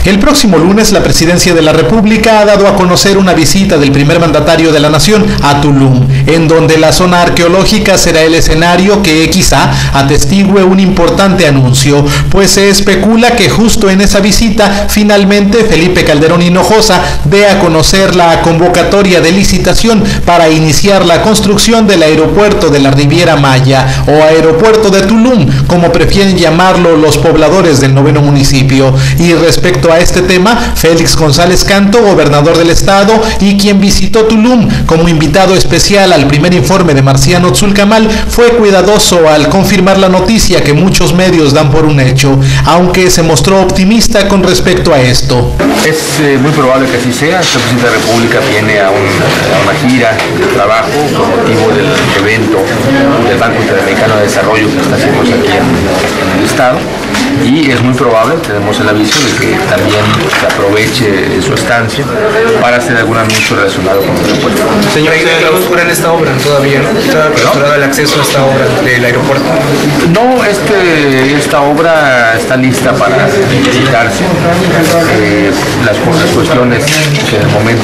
El próximo lunes, la Presidencia de la República ha dado a conocer una visita del primer mandatario de la nación a Tulum, en donde la zona arqueológica será el escenario que quizá atestigue un importante anuncio, pues se especula que justo en esa visita, finalmente Felipe Calderón Hinojosa dé a conocer la convocatoria de licitación para iniciar la construcción del aeropuerto de la Riviera Maya, o aeropuerto de Tulum, como prefieren llamarlo los pobladores del 9º municipio. Y respecto a este tema, Félix González Canto, gobernador del estado y quien visitó Tulum como invitado especial al primer informe de Marciano Tzulcamal, fue cuidadoso al confirmar la noticia que muchos medios dan por un hecho, aunque se mostró optimista con respecto a esto. Es muy probable que así sea. El presidente de la República viene a una gira de trabajo con motivo del evento del Banco Interamericano de Desarrollo que está haciendo aquí en el estado, y es muy probable, tenemos el aviso de que también se aproveche su estancia para hacer algún anuncio relacionado con el aeropuerto. Señor, ¿hay clausura en esta obra todavía? ¿Está clausurada el acceso a esta obra del aeropuerto? No, esta obra está lista para visitarse. Las cuestiones que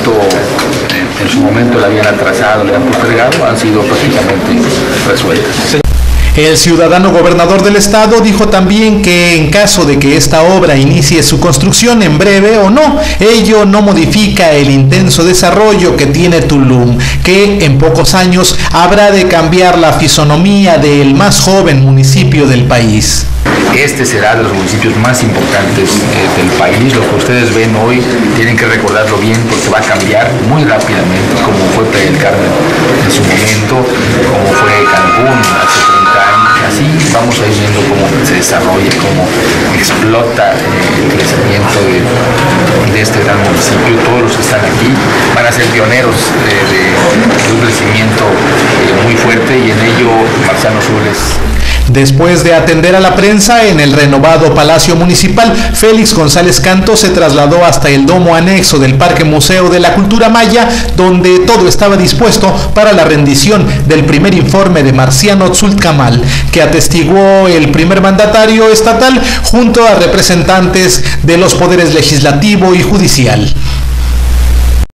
en su momento la habían atrasado, la habían postergado, han sido prácticamente resueltas. El ciudadano gobernador del estado dijo también que en caso de que esta obra inicie su construcción en breve o no, ello no modifica el intenso desarrollo que tiene Tulum, que en pocos años habrá de cambiar la fisonomía del más joven municipio del país. Este será de los municipios más importantes del país. Lo que ustedes ven hoy tienen que recordarlo bien, porque va a cambiar muy rápidamente, como fue Playa del Carmen en su momento, como fue Cancún hace 30 años. Así vamos a ir viendo cómo se desarrolla, cómo explota el crecimiento de este gran municipio. Todos los que están aquí van a ser pioneros de un crecimiento muy fuerte, y en ello Marciano Zules. Después de atender a la prensa en el renovado Palacio Municipal, Félix González Canto se trasladó hasta el domo anexo del Parque Museo de la Cultura Maya, donde todo estaba dispuesto para la rendición del primer informe de Marciano Tzulcamal, que atestiguó el primer mandatario estatal junto a representantes de los poderes legislativo y judicial.